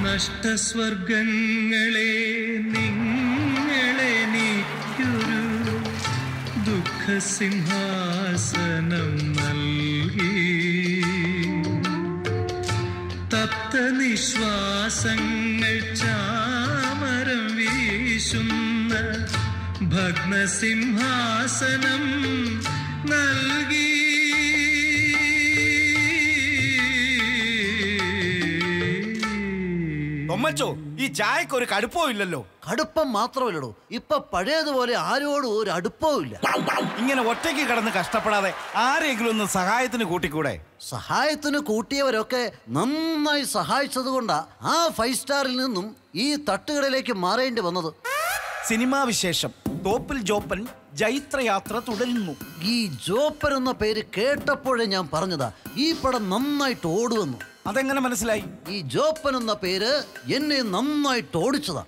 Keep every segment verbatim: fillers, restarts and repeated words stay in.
നഷ്ടസ്വർഗങ്ങളെ നിങ്ങളെനിക്കൊരു ദുഃഖസിംഹാസനം നൽകി തപ്ത നിശ്വാസങ്ങൾ ചാമരം വീശുന്ന ഭഗ്നസിംഹാസനം നൽകി. ൊമ്മച്ചോ, ഈ ചായക്ക് ഒരു കടുപ്പോ ഇല്ലല്ലോ. കടുപ്പം മാത്രമല്ലടോ, ഇപ്പൊ പഴയതുപോലെ ആരോടും ഒരു അടുപ്പവും ഇല്ല. ഇങ്ങനെ ഒറ്റയ്ക്ക് കിടന്ന് കഷ്ടപ്പെടാതെ ആരെങ്കിലും ഒന്ന് സഹായത്തിന് കൂട്ടിക്കൂടെ? സഹായത്തിന് കൂട്ടിയവരൊക്കെ നന്നായി സഹായിച്ചത് കൊണ്ടാ ആ ഫൈവ് സ്റ്റാറിൽ നിന്നും ഈ തട്ടുകടയിലേക്ക് മാറേണ്ടി വന്നത്. സിനിമാ വിശേഷം. തോപ്പിൽ ജോപ്പൻ ജൈത്രയാത്ര തുടരുന്നു. ഈ ജോപ്പൻ എന്ന പേര് കേട്ടപ്പോഴേ ഞാൻ പറഞ്ഞതാ ഈ പടം നന്നായിട്ട് ഓടുവെന്നു. അതെങ്ങനെ മനസ്സിലായി? ഈ ജോപ്പൻ എന്ന പേര് എന്നെ നന്നായിട്ട് ഓടിച്ചതാ.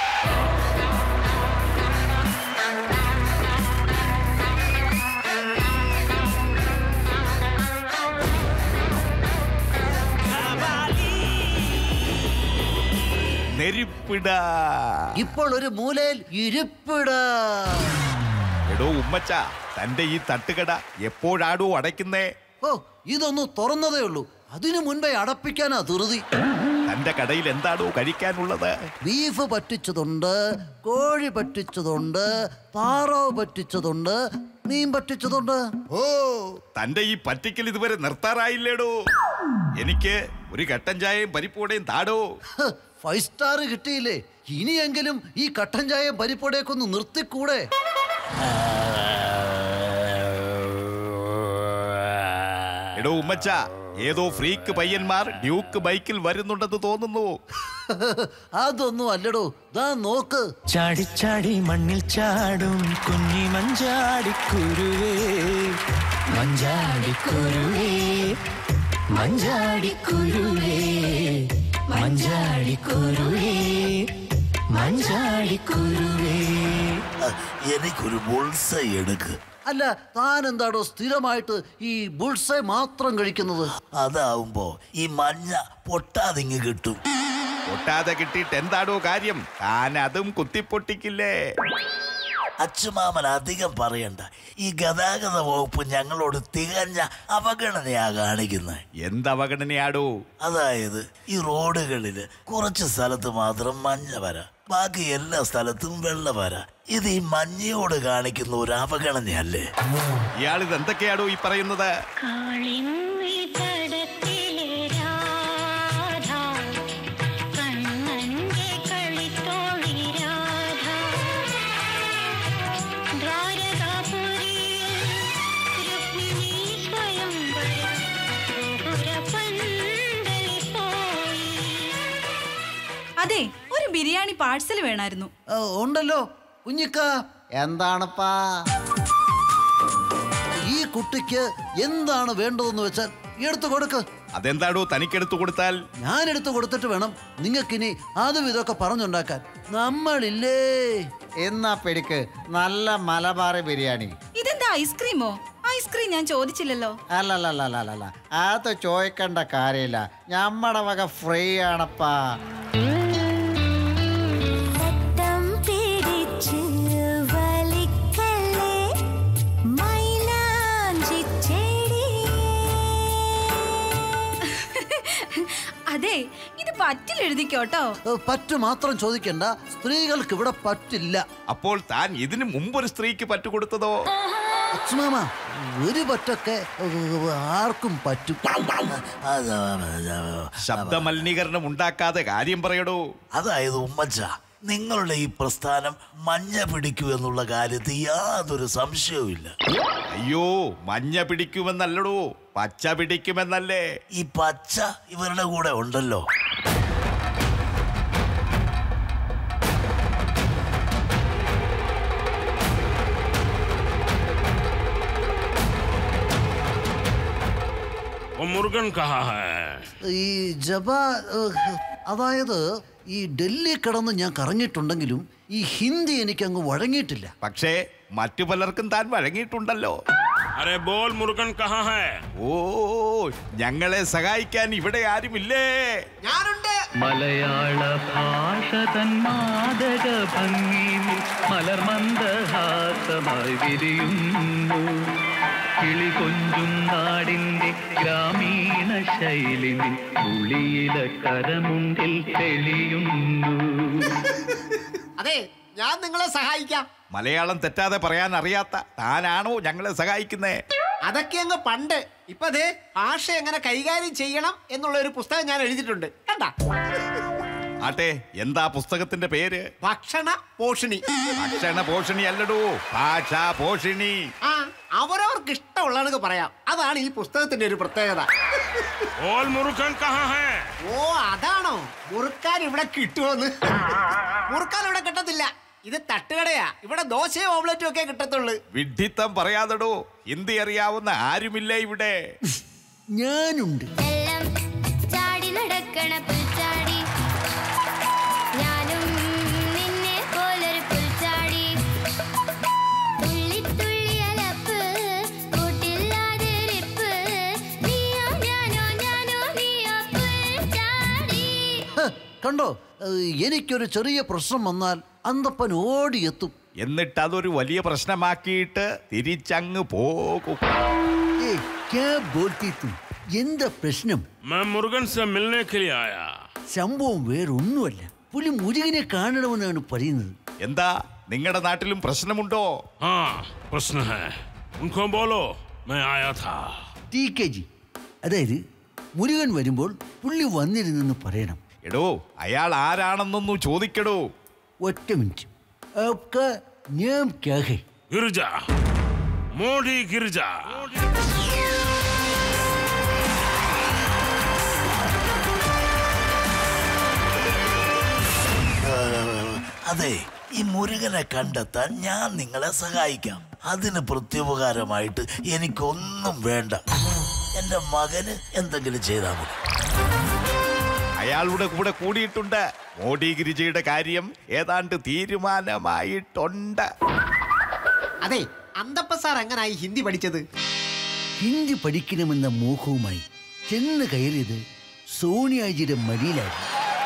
ഇപ്പോൾ ഒരു മൂലയിൽ ഇരിപ്പിട. എടോ ഉമ്മച്ച, തന്റെ ഈ തട്ടുകട എപ്പോഴാടോ അടയ്ക്കുന്നേ? ഓ, ഇതൊന്ന് തുറന്നതേ ഉള്ളൂ, അതിനു മുൻപേ അടപ്പിക്കാനാ ധൃതി. തന്റെ കടയിൽ എന്താണോ കഴിക്കാനുള്ളത്? ബീഫ് പറ്റിച്ചതുണ്ട്, കോഴി പറ്റിച്ചതുണ്ട്, താറാവ് പറ്റിച്ചതുണ്ട്, മീൻ പറ്റിച്ചതുണ്ട്. ഓ, തന്റെ ഈ പറ്റിക്കൽ ഇതുവരെ നിർത്താറായില്ലേടോ? എനിക്ക് ഒരു കട്ടൻ ചായയും പരിപ്പോടെയും താടോ. ഫൈവ് സ്റ്റാർ കിട്ടിയില്ലേ, ഇനിയെങ്കിലും ഈ കട്ടൻ ചായയും പരിപ്പോടെയൊക്കെ ഒന്ന് നിർത്തിക്കൂടെ? എടോ ഉമ്മച്ച, ഏതോ ഫ്രീക്ക് പയ്യന്മാർ ഡ്യൂക്ക് ബൈക്കിൽ വരുന്നുണ്ടെന്ന് തോന്നുന്നു. അതൊന്നും അല്ലടോ, ദാ നോക്ക്. ചാടി ചാടി മണ്ണിൽ ചാടും കുഞ്ഞി മഞ്ചാടിക്കുരുവേ, മഞ്ചാടിക്കുരുവേ, മഞ്ചാടിക്കുരുവേ, മഞ്ചാടിക്കുരുവേ, മഞ്ചാടിക്കുരുവേ. എനിക്കൊരു ബുൾസൈ എടുക്ക്. അല്ല, താൻ എന്താടോ സ്ഥിരമായിട്ട് ഈ ബുൾസൈ മാത്രം കഴിക്കുന്നത്? അതാവുമ്പോ ഈ മഞ്ഞ പൊട്ടാതിങ്ങ് കിട്ടും. പൊട്ടാതെ കിട്ടിയിട്ട് എന്താടോ കാര്യം? താൻ അതും കുത്തിപ്പൊട്ടിക്കില്ലേ? അച്ചുമാമൻ അധികം പറയണ്ട. ഈ ഗതാഗത വകുപ്പ് ഞങ്ങളോട് തികഞ്ഞ അവഗണനയാ കാണിക്കുന്നത്. എന്തവഗണനയാടോ? അതായത് ഈ റോഡുകളില് കുറച്ച് സ്ഥലത്ത് മാത്രം മഞ്ഞ വര, ബാക്കി എല്ലാ സ്ഥലത്തും വെള്ള വര. ഇത് ഈ മഞ്ഞയോട് കാണിക്കുന്ന ഒരു അവഗണനയല്ലേ? ഇയാളിത് എന്തൊക്കെയാടോ ഈ പറയുന്നത്? അതെ, ഒരു ബിരിയാണി പാഴ്സൽ വേണമായിരുന്നു. ഉണ്ടല്ലോ കുഞ്ഞിക്ക. എന്താണപ്പാ? ഈ കുട്ടിക്ക് എന്താണ് വേണ്ടതെന്ന് വെച്ചാൽ എടുത്തു കൊടുക്ക്. അതെന്താടോ തനിക്കെടുത്തു കൊടുത്താൽ? ഞാൻ എടുത്തു കൊടുത്തിട്ട് വേണം നിങ്ങൾക്കിനി അതും ഇതൊക്കെ പറഞ്ഞുണ്ടാക്കാൻ. നമ്മളില്ലേ എന്നാ പെടിക്ക് നല്ല മലബാറി ബിരിയാണി. ഇതെന്താ ഐസ്ക്രീമോ? ഐസ്ക്രീം ഞാൻ ചോദിച്ചില്ലല്ലോ. അല്ലല്ലല്ല, അത് ചോദിക്കേണ്ട കാര്യമില്ല, ഞമ്മടെ വക ഫ്രീ ആണപ്പാ. അതെ, ഇത് പറ്റിൽ എഴുതിക്കോട്ടോ. പറ്റു മാത്രം ചോദിക്കണ്ട, സ്ത്രീകൾക്ക് ഇവിടെ പറ്റില്ല. അപ്പോൾ താൻ ഇതിനു മുമ്പൊരു സ്ത്രീക്ക് പറ്റുകൊടുത്തതോ? അച്ഛമാമ, ഒരു പറ്റൊക്കെ ആർക്കും പറ്റും. ശബ്ദ മലിനീകരണം ഉണ്ടാക്കാതെ കാര്യം പറയടോ. അതായത് ഉമ്മച്ച, നിങ്ങളുടെ ഈ പ്രസ്ഥാനം മഞ്ഞ പിടിക്കൂ എന്നുള്ള കാര്യത്തിൽ യാതൊരു സംശയവുമില്ല. അയ്യോ, മഞ്ഞ പിടിക്കുമെന്നല്ലടോ, പച്ച പിടിക്കുമെന്നല്ലേ. ഈ പച്ച ഇവരുടെ കൂടെ ഉണ്ടല്ലോ. മുരുകൻ കഹാ ഹൈ? ഈ ജബ, അതായത് ഈ ഡൽഹി കിടന്ന് ഞാൻ കറങ്ങിയിട്ടുണ്ടെങ്കിലും ഈ ഹിന്ദി എനിക്ക് അങ്ങ് വഴങ്ങിയിട്ടില്ല. പക്ഷേ മറ്റു പലർക്കും താൻ വഴങ്ങിയിട്ടുണ്ടല്ലോ. അരെ ബോൾ മുരുകൻ കഹാ ഹൈ? ഓ, ഞങ്ങളെ സഹായിക്കാൻ ഇവിടെ ആരുമില്ലേ? ഞാനുണ്ട്. മലയാള ഭാഷ തൻ മാദക ഭംഗിയിൽ മലർമന്ദഹാസമായി വിരിയുന്നു. കിളി കൊഞ്ചും നാടിന്റെ ഗ്രാമീണ ശൈലി ഉളിയില കരമുണ്ടിൽ തെളിയുന്നു. അതെ, ഞാൻ നിങ്ങളെ സഹായിക്കാം. മലയാളം തെറ്റാതെ പറയാൻ അറിയാത്ത താനാണോ ഞങ്ങളെ സഹായിക്കുന്നേ? അതൊക്കെ അങ്ങ് പണ്ട്. ഇപ്പൊ അതെ, ഭാഷ എങ്ങനെ കൈകാര്യം ചെയ്യണം എന്നുള്ള ഒരു പുസ്തകം ഞാൻ എഴുതിയിട്ടുണ്ട്. കണ്ട? ആട്ടെ, എന്താ പുസ്തകത്തിന്റെ പേര്? ഭക്ഷണ പോഷിണി. ഭക്ഷണ പോഷിണി അല്ലടോ, ഭാഷാ പോഷിണി. ആ, അവരവർക്ക് ഇഷ്ടമുള്ളവർക്ക് പറയാം. അതാണ് ഈ പുസ്തകത്തിന്റെ ഒരു പ്രത്യേകത. बोल मुरुकन कहाँ है? ഓ, അതാണോ? മുറുക്കാൻ ഇവിടെ കിട്ടുമോന്ന്? മുറുക്കാൻ ഇവിടെ കിട്ടത്തില്ല. ഇത് തട്ടുകടയാ. ഇവിടെ ദോശയും ഓംലെറ്റും ഒക്കെ കിട്ടത്തുള്ളൂ. വിഡ്ഢിത്തം പറയാതടോ, ഹിന്ദി അറിയാവുന്ന ആരുമില്ല ഇവിടെ. ഞാനുണ്ട്. ചാടി നടക്കണ പുൽച്ചാടി, ഞാനും നിന്നെ പോലൊരു പുൽച്ചാടി. തുള്ളി തുള്ളി അലപ്പ്, കൂട്ടില്ലാതെ ഇരിപ്പ്, നീയോ ഞാനോ ഞാനോ നീയോ പുൽച്ചാടി. കണ്ടോ, എനിക്കൊരു ചെറിയ പ്രശ്നം വന്നാൽ അന്തപ്പൻ ഓടിയെത്തും. എന്നിട്ട് അതൊരു വലിയ പ്രശ്നമാക്കിയിട്ട് തിരിച്ചങ്ങ് പോകും. ഏയ്, ക്യാ ബോൾത്തി തു? എന്താ പ്രശ്നം? मैं मुरुगन से मिलने के लिए आया. സംഭവം വേറൊന്നുമല്ല, പുലി മുരുകനെ കാണണമെന്നാണ് പറയുന്നത്. എന്താ നിങ്ങളുടെ നാട്ടിലും പ്രശ്നമുണ്ടോ? हाँ, प्रश्न है. उनको बोलो मैं आया था. ടി കെ ജി, അതായത് മുരുകൻ വരുമ്പോൾ പുള്ളി വന്നിരുന്നെന്ന് പറയണം. എടോ, അയാൾ ആരാണെന്നൊന്നു ചോദിക്കടോ. ഒറ്റ മിനിറ്റ്. ആപ്കാ നാം ക്യാ ഹൈ? गिरजा, मोटी गिरजा. അതെ, ഈ മുരുകനെ കണ്ടെത്താൻ ഞാൻ നിങ്ങളെ സഹായിക്കാം. അതിന് പ്രത്യുപകാരമായിട്ട് എനിക്കൊന്നും വേണ്ട. എന്റെ മകന് എന്തെങ്കിലും ചെയ്താൽ മതി. അയാളുടെ കൂടെ കൂടിയിട്ടുണ്ട്. മോഡി ഗിരിജയുടെ കാര്യം ഏതാണ്ട് തീരുമാനമായിട്ടുണ്ട്. അതെ, അന്തപ്പ സാർ എങ്ങനായി ഹിന്ദി പഠിച്ചത്? ഹിന്ദി പഠിക്കണമെന്ന മോഹവുമായി ചെന്ന് കയറിയത് സോണിയാജിയുടെ മടിയിലായിരുന്നു.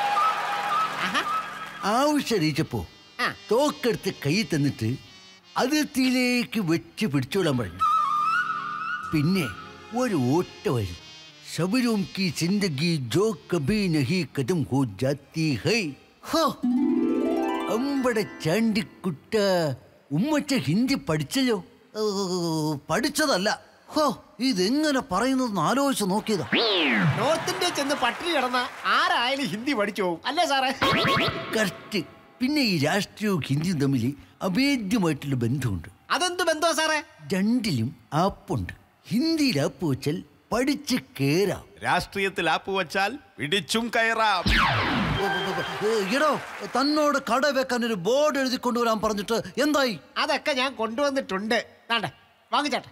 ആവശ്യമറിയിച്ചപ്പോ തോക്കെടുത്ത് കൈ തന്നിട്ട് അതിർത്തിയിലേക്ക് വെച്ച് പിടിച്ചോളാൻ പറഞ്ഞു. പിന്നെ ഒരു ഓട്ട വരും. ശബരും കി സിന്ദഗി ജോ കഭി നഹി കദം ഹോ ജാത്തി ഹൈ. ഹോ, അമ്പട ചാണ്ടിക്കുട്ട, ഉമ്മച്ച ഹിന്ദി പഠിച്ചല്ലോ. പഠിച്ചതല്ല. ഹോ, ഇതെങ്ങനെ പറയുന്നതെന്ന് ആലോചിച്ച് നോക്കിയതാ. നോർത്ത് ഇന്ത്യ ചെന്ന് പട്ടിണി കിടന്ന ആരായാലും ഹിന്ദി പഠിച്ചു പോകും അല്ലേ സാറേ? കറക്റ്റ്. പിന്നെ ഈ രാഷ്ട്രീയവും ഹിന്ദിയും തമ്മിൽ അഭേദ്യമായിട്ടുള്ള ബന്ധമുണ്ട്. അതെന്ത് ബന്ധമാ സാറേ? രണ്ടിലും ആപ്പുണ്ട്. ഹിന്ദിയിൽ ആപ്പ് വെച്ചാൽ പഠിച്ച് കേറാം. രാഷ്ട്രീയത്തിൽ ആപ്പ് വെച്ചാൽ പിടിച്ചും കയറാം. എടോ, തന്നോട് കട വെക്കാൻ ഒരു ബോർഡ് എഴുതി കൊണ്ടുവരാൻ പറഞ്ഞിട്ട് എന്തായി? അതൊക്കെ ഞാൻ കൊണ്ടുവന്നിട്ടുണ്ട്. വാങ്ങിച്ചാട്ടെ.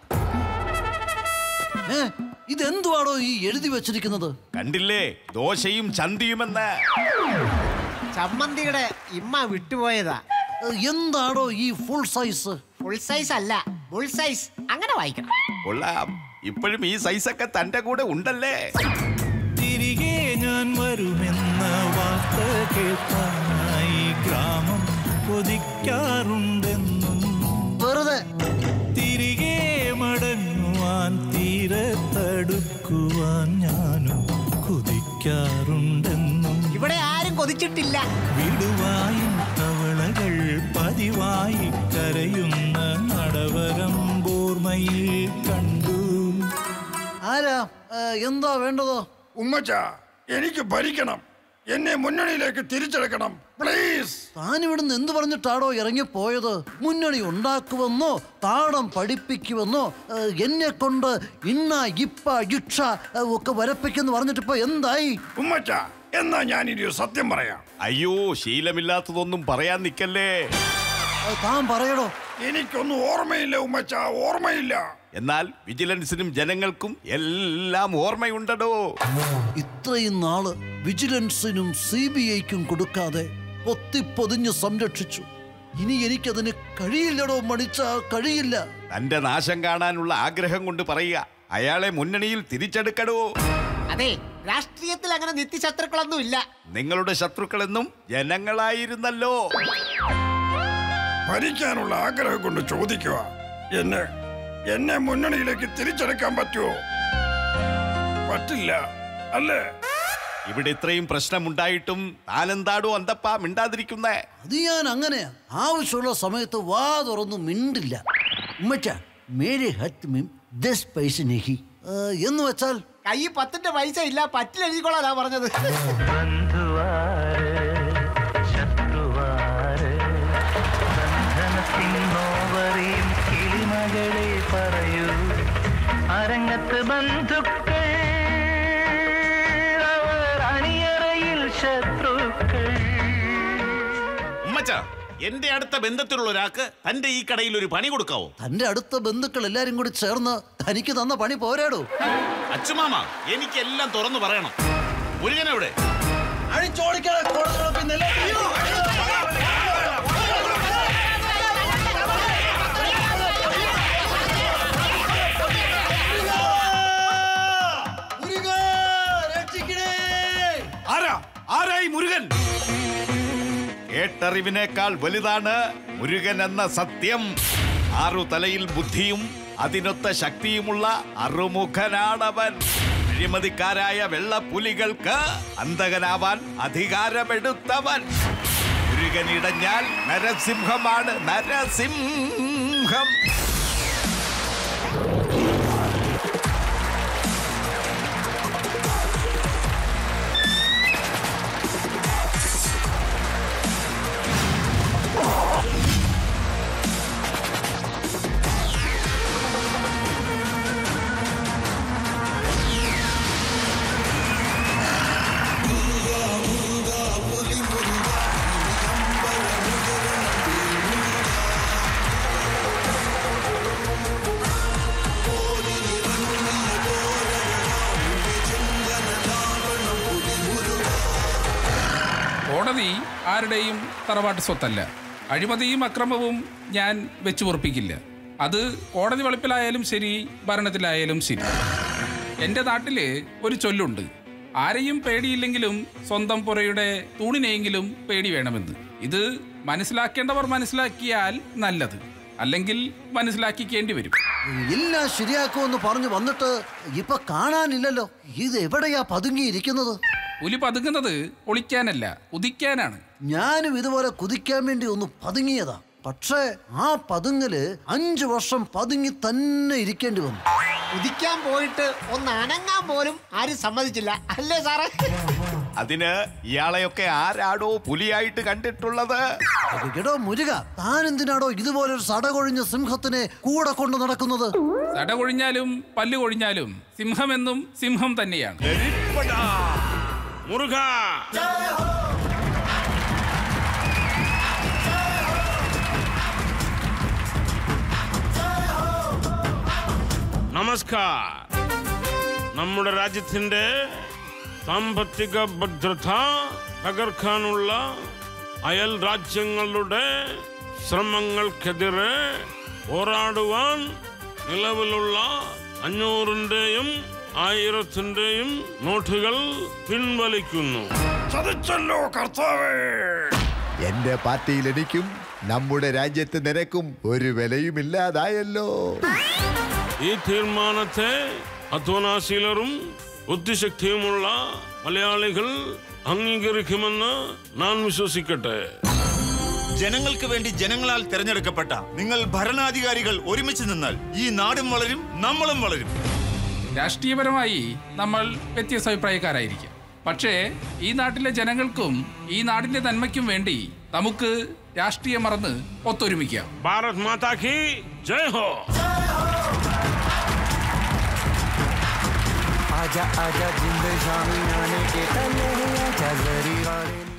ഏ, ഇതെന്തുവാണോ ഈ എഴുതി വെച്ചിരിക്കുന്നത്? കണ്ടില്ലേ, ദോശയും ചന്തിയുമെന്ന്. ചമ്മന്തിയുടെ ഇമ്മ വിട്ടുപോയതാ. എന്താണോ ഈ ഫുൾ സൈസ്? ഫുൾ സൈസ് അല്ല, ഫുൾ സൈസ്. അങ്ങനെ വായിക്കണം. കൊള്ളാം, ഇപ്പോഴും ഈ സൈസൊക്കെ തന്റെ കൂടെ ഉണ്ടല്ലേ? തിരികെ ഞാൻ വരുമെന്ന വാർത്ത കേൾക്കാനായി ഗ്രാമം കൊതിക്കാറുണ്ടെന്നും വെറുതെ തിരികെ മടങ്ങുവാൻ തീരത്തടുക്കുവാൻ ഞാനും കൊതിക്കാറുണ്ടെന്നും. ഇവിടെ ആരും കൊതിച്ചിട്ടില്ല. വിടുവായും തവളകൾ പതിവായി കരയുന്ന നടവരം ഓർമ്മയിൽ കണ്ടു. ആരാ? എന്താ വേണ്ടതോ? ഉമ്മച്ച, എനിക്ക് ഭരിക്കണം. എന്നെ മുന്നണിയിലേക്ക് തിരിച്ചെടുക്കണം പ്ലീസ്. താൻ ഇവിടുന്ന് എന്ത് പറഞ്ഞിട്ടാടോ ഇറങ്ങിപ്പോയത്? മുന്നണി ഉണ്ടാക്കുമെന്നോ താളം പഠിപ്പിക്കുമെന്നോ എന്നെ കൊണ്ട് ഇന്ന ഇപ്പ യുക്ഷ ഒക്കെ വരപ്പിക്കെന്ന് പറഞ്ഞിട്ടിപ്പോ എന്തായി? ഉമ്മച്ച, എന്നാ ഞാനിനി ഒരു സത്യം പറയാം. അയ്യോ, ശീലമില്ലാത്തതൊന്നും പറയാൻ നിക്കല്ലേ. താൻ പറയടോ. എനിക്കൊന്നും ഓർമ്മയില്ല ഉമ്മച്ച, ഓർമ്മയില്ല. എന്നാൽ വിജിലൻസിനും ജനങ്ങൾക്കും എല്ലാം ഓർമ്മയുണ്ടോ. ഇത്രയും നാള് വിജിലൻസിനും സി ബി ഐക്കും കൊടുക്കാതെ പൊത്തിപ്പൊതിഞ്ഞ് സംരക്ഷിച്ചു. ഇനി എനിക്കതിന് കഴിയില്ലടോ മണിച്ച, കഴിയില്ല. തന്റെ നാശം കാണാനുള്ള ആഗ്രഹം കൊണ്ട് പറയുക. അയാളെ മുന്നണിയിൽ തിരിച്ചെടുക്കടോ. അതെ, രാഷ്ട്രീയത്തിൽ അങ്ങനെ നിത്യശത്രുക്കളൊന്നും ഇല്ല. നിങ്ങളുടെ ശത്രുക്കളെന്നും ജനങ്ങളായിരുന്നല്ലോ. ഭരിക്കാനുള്ള ആഗ്രഹം കൊണ്ട് ചോദിക്കുക, എന്നെ എന്നെ മുന്നണിയിലേക്ക് തിരിച്ചെടുക്കാൻ പറ്റുമോ? പറ്റില്ല അല്ലേ? ഇവിടെ ഇത്രയും പ്രശ്നമുണ്ടായിട്ടും താനെന്താടോ അന്തപ്പാ മിണ്ടാതിരിക്കുന്നേ? അത് ഞാൻ അങ്ങനെയാ, ആവശ്യമുള്ള സമയത്ത് വാ തുറന്നു മിണ്ടില്ല. ഉമ്മച്ച മേരെ ഹത്ത് മീം ദസ് പൈസ നഹി എന്ന് വെച്ചാൽ കൈ പത്തിന്റെ പൈസ ഇല്ല, പറ്റിലെഴുതിക്കോളാ പറഞ്ഞത്. പറയൂ അരങ്ങത്ത് ബന്ധുക്കൾ, അണിയറയിൽ ശത്രുക്കൾ. ഉമ്മച്ച, എന്റെ അടുത്ത ബന്ധത്തിലുള്ള ഒരാൾക്ക് തന്റെ ഈ കടയിൽ ഒരു പണി കൊടുക്കാവോ? തന്റെ അടുത്ത ബന്ധുക്കൾ എല്ലാരും കൂടി ചേർന്ന് തനിക്ക് തന്ന പണി പോരാടോ? അച്ചുമാമ, എനിക്ക് എല്ലാം തുറന്നു പറയണം. മുരുകൻ എവിടെ? ആരാ ആരായി മുരുകൻ? കേട്ടറിവിനേക്കാൾ വലുതാണ് മുരുകൻ എന്ന സത്യം. ആറു തലയിൽ ബുദ്ധിയും അതിനൊത്ത ശക്തിയുമുള്ള അറുമുഖനാണവൻ. അഴിമതിക്കാരായ വെള്ളപ്പുലികൾക്ക് അന്തകനാവാൻ അധികാരമെടുത്തവൻ. മുരുകൻ ഇടഞ്ഞാൽ നരസിംഹമാണ്, നരസിംഹം. കോടതി ആരുടെയും തറവാട്ട് സ്വത്തല്ല. അഴിമതിയും അക്രമവും ഞാൻ വെച്ചു പൊറപ്പിക്കില്ല. അത് കോടതി വളപ്പിലായാലും ശരി, ഭരണത്തിലായാലും ശരി. എൻ്റെ നാട്ടില് ഒരു ചൊല്ലുണ്ട്, ആരെയും പേടിയില്ലെങ്കിലും സ്വന്തം പുറയുടെ തൂണിനെയെങ്കിലും പേടി വേണമെന്ന്. ഇത് മനസ്സിലാക്കേണ്ടവർ മനസ്സിലാക്കിയാൽ നല്ലത്, അല്ലെങ്കിൽ മനസ്സിലാക്കിക്കേണ്ടി വരും. എല്ലാം ശരിയാക്കുമെന്ന് പറഞ്ഞു വന്നിട്ട് ഇപ്പൊ കാണാനില്ലല്ലോ. ഇത് എവിടെയാ പതുങ്ങിയിരിക്കുന്നത്? പുലി പതുങ്ങുന്നത് ഒളിക്കാനല്ല, കുതിക്കാനാണ്. ഞാനും ഇതുപോലെ കുതിക്കാൻ വേണ്ടി ഒന്ന് പതുങ്ങിയതാ. പക്ഷേ ആ പതുങ്ങല് അഞ്ചു വർഷം പതുങ്ങി തന്നെ ഇരിക്കേണ്ടി വന്നു. കുതിക്കാൻ പോയിട്ട് ഒന്ന് അനങ്ങാൻ പോലും ആരും സമ്മതിച്ചില്ല, അല്ലേ സാറേ? അതിന് ഇയാളെയൊക്കെ ആരാടോ പുലിയായിട്ട് കണ്ടിട്ടുള്ളത്? എടോ മുരുക, താൻ എന്തിനാടോ ഇതുപോലൊരു സടകൊഴിഞ്ഞ സിംഹത്തിനെ കൂടെ കൊണ്ട് നടക്കുന്നത്? സടകൊഴിഞ്ഞാലും പല്ല് കൊഴിഞ്ഞാലും സിംഹമെന്നും സിംഹം തന്നെയാണ്. മുരുക, നമസ്കാർ. നമ്മുടെ രാജ്യത്തിന്റെ സാമ്പത്തിക ഭദ്രത തകർക്കാനുള്ള അയൽ രാജ്യങ്ങളുടെ ശ്രമങ്ങൾക്കെതിരെ പോരാടുവാൻ നിലവിലുള്ള അഞ്ഞൂറിന്റെയും ആയിരത്തിന്റെയും നോട്ടുകൾ പിൻവലിക്കുന്നു. ചതിച്ചല്ലോ കർത്താവേ. എന്റെ പാർട്ടിയിൽ എനിക്കും നമ്മുടെ രാജ്യത്ത് നിനക്കും ഒരു വിലയുമില്ലാതായല്ലോ. ഈ തീരുമാനത്തെ അധ്വാനശീലരും ബുദ്ധിശക്തിയുമുള്ള മലയാളികൾ അംഗീകരിക്കുമെന്ന് ഞാൻ വിശ്വസിക്കട്ടെ. ജനങ്ങൾക്ക് വേണ്ടി ജനങ്ങളാൽ തിരഞ്ഞെടുക്കപ്പെട്ട നിങ്ങൾ ഭരണാധികാരികൾ ഒരുമിച്ച് നിന്നാൽ ഈ നാടും വളരും, നമ്മളും വളരും. രാഷ്ട്രീയപരമായി നമ്മൾ വ്യത്യസ്ത അഭിപ്രായക്കാരായിരിക്കും. പക്ഷേ ഈ നാട്ടിലെ ജനങ്ങൾക്കും ഈ നാടിന്റെ നന്മയ്ക്കും വേണ്ടി നമുക്ക് രാഷ്ട്രീയം മറന്ന് ഒത്തൊരുമിക്കാം. ഭാരത് മാതാ കി ജയ് ഹോ. आजा आजा जिंद शामी आने के तले आजा जरी वाले